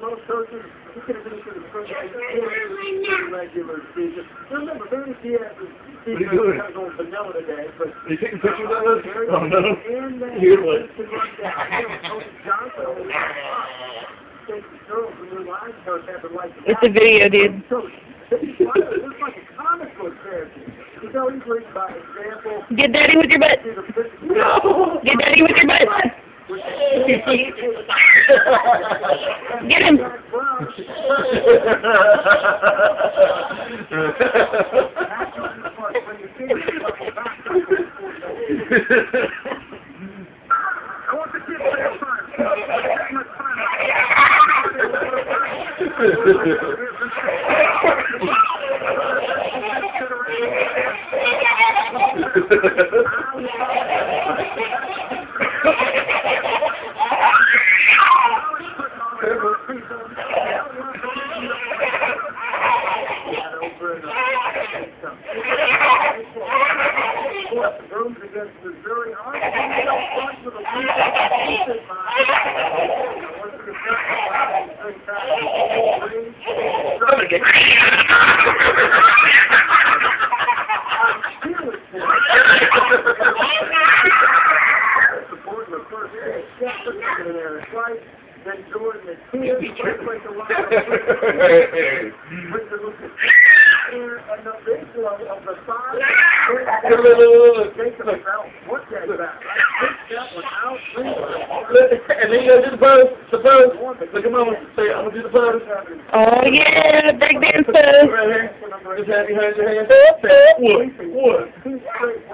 most coaches, he could have been to the first regular season. Remember, Barry Diaz is kind of going vanilla today, but are you taking pictures of us? Oh no. Here, what? It's a video, dude. It's like a comic book character. You know, he's reading by example. Get daddy with your butt. No. Get daddy with your butt. Get him. Then Jordan is here, and the big one of the side, what that back? And then you gotta do the pose. The pose. Look at mama. Say, I'm gonna do the pose. Oh yeah, break dance pose. Right here. Just have your hands in your hands. Say, what?